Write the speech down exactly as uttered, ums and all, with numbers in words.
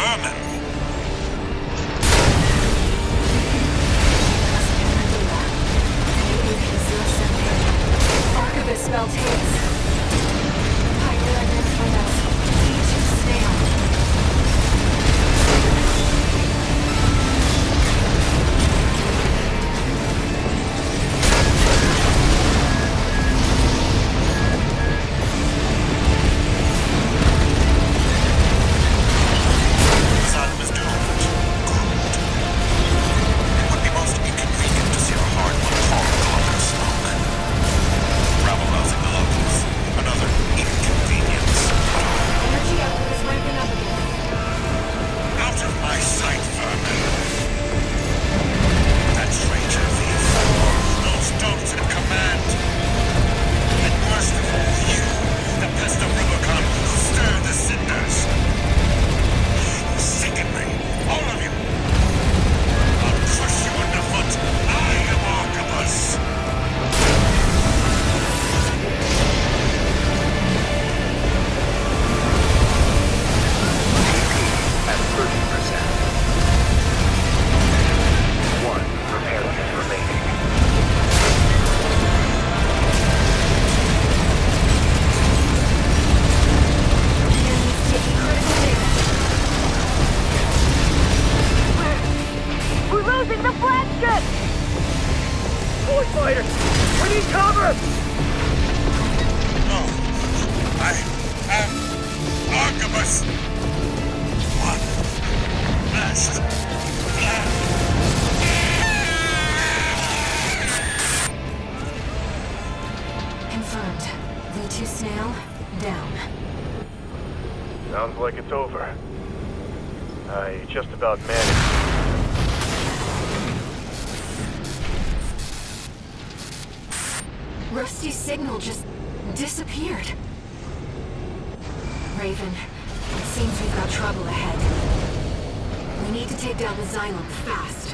vermin! Arquebus Balteus. Pilot identified as D two snail. Fighter! We need cover! No. I am Arquebus. One last plan. Confirmed. V two snail, down. Sounds like it's over. I just about managed. Rusty's signal just disappeared. Raven, it seems we've got trouble ahead. We need to take down the Xylem fast.